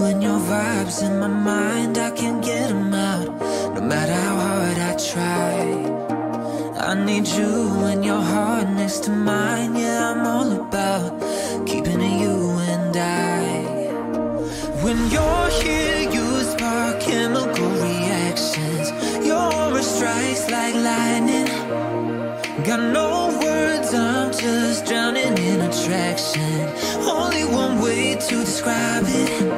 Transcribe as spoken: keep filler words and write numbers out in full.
and your vibes in my mind, I can't get them out, no matter how hard I try. I need you and your heart next to mine. Yeah, I'm all about keeping it you and I. When you're here, you spark chemical reactions. Your aura strikes like lightning. Got no words, I'm just drowning in attraction. Only one way to describe it.